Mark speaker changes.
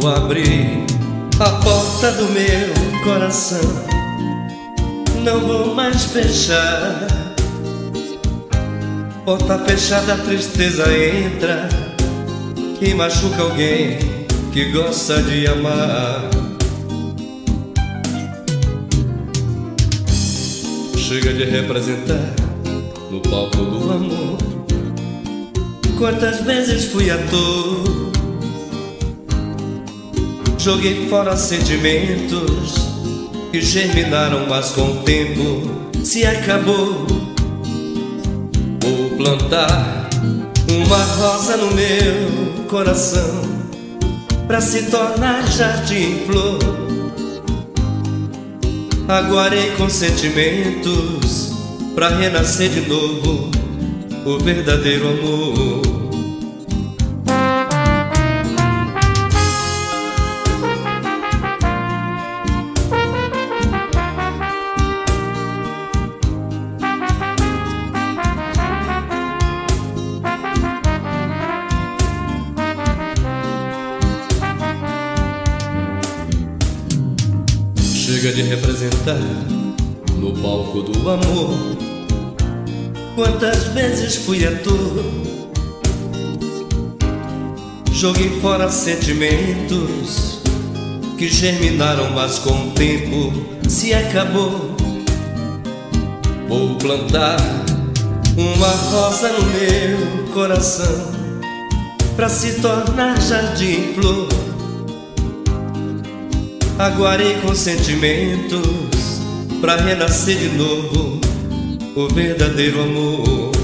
Speaker 1: Vou abrir a porta do meu coração, não vou mais fechar. Porta fechada, a tristeza entra e machuca alguém que gosta de amar. Chega de representar no palco do amor. Quantas vezes fui ator, joguei fora sentimentos que germinaram, mas com o tempo se acabou. Vou plantar uma rosa no meu coração pra se tornar jardim flor. Aguarei com sentimentos pra renascer de novo o verdadeiro amor. Chega de representar no palco do amor. Quantas vezes fui ator, joguei fora sentimentos que germinaram, mas com o tempo se acabou. Vou plantar uma rosa no meu coração pra se tornar jardim flor. Aguarei com sentimentos pra renascer de novo o verdadeiro amor.